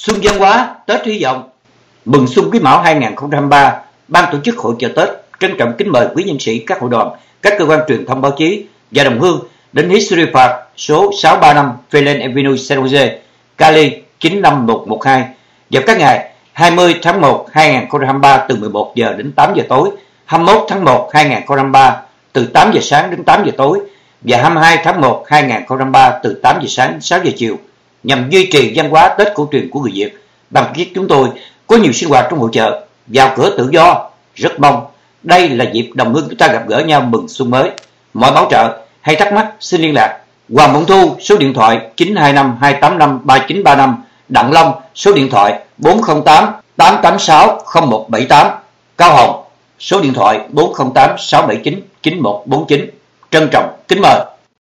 Xuân văn hóa, Tết hy vọng. Mừng Xuân Quý Mão 2023, Ban tổ chức hội chợ Tết trân trọng kính mời quý nhân sĩ, các hội đoàn, các cơ quan truyền thông báo chí và đồng hương đến History Park số 635 Phelan Avenue, San Jose, Cali 95112 vào các ngày 20 tháng 1 2023 từ 11 giờ đến 8 giờ tối, 21 tháng 1 2023 từ 8 giờ sáng đến 8 giờ tối và 22 tháng 1 2023 từ 8 giờ sáng đến 6 giờ chiều, nhằm duy trì văn hóa Tết cổ truyền của người Việt. Ban tổ chức chúng tôi có nhiều sinh hoạt trong hội chợ, vào cửa tự do. Rất mong đây là dịp đồng hương chúng ta gặp gỡ nhau mừng xuân mới. Mọi bảo trợ hay thắc mắc xin liên lạc Hoàng Bổng Thu số điện thoại 925 285 3935, Đặng Long số điện thoại 408 886 0178, Cao Hồng số điện thoại 408 679 9149. Trân trọng kính mời.